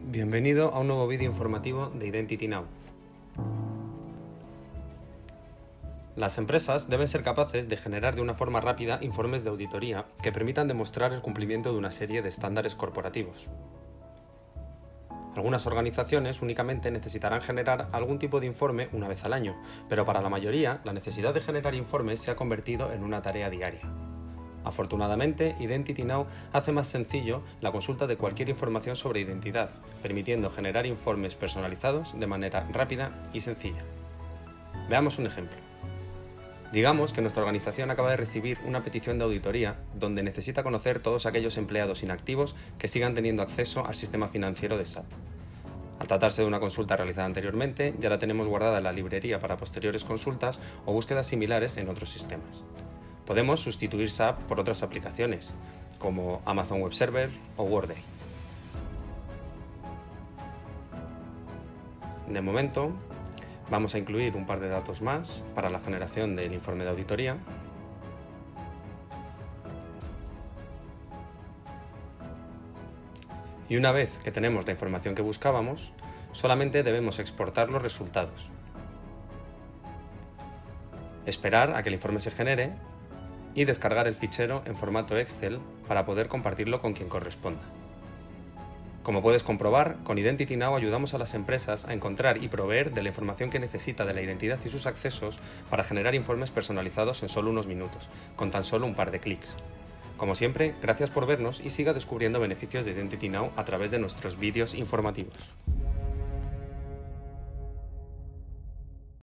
Bienvenido a un nuevo vídeo informativo de Identity Now. Las empresas deben ser capaces de generar de una forma rápida informes de auditoría que permitan demostrar el cumplimiento de una serie de estándares corporativos. Algunas organizaciones únicamente necesitarán generar algún tipo de informe una vez al año, pero para la mayoría la necesidad de generar informes se ha convertido en una tarea diaria. Afortunadamente, Identity Now hace más sencillo la consulta de cualquier información sobre identidad, permitiendo generar informes personalizados de manera rápida y sencilla. Veamos un ejemplo. Digamos que nuestra organización acaba de recibir una petición de auditoría donde necesita conocer todos aquellos empleados inactivos que sigan teniendo acceso al sistema financiero de SAP. Al tratarse de una consulta realizada anteriormente, ya la tenemos guardada en la librería para posteriores consultas o búsquedas similares en otros sistemas. Podemos sustituir SAP por otras aplicaciones, como Amazon Web Server o Workday. De momento, vamos a incluir un par de datos más para la generación del informe de auditoría. Y una vez que tenemos la información que buscábamos, solamente debemos exportar los resultados. Esperar a que el informe se genere y descargar el fichero en formato Excel para poder compartirlo con quien corresponda. Como puedes comprobar, con Identity Now ayudamos a las empresas a encontrar y proveer de la información que necesita de la identidad y sus accesos para generar informes personalizados en solo unos minutos, con tan solo un par de clics. Como siempre, gracias por vernos y siga descubriendo beneficios de Identity Now a través de nuestros vídeos informativos.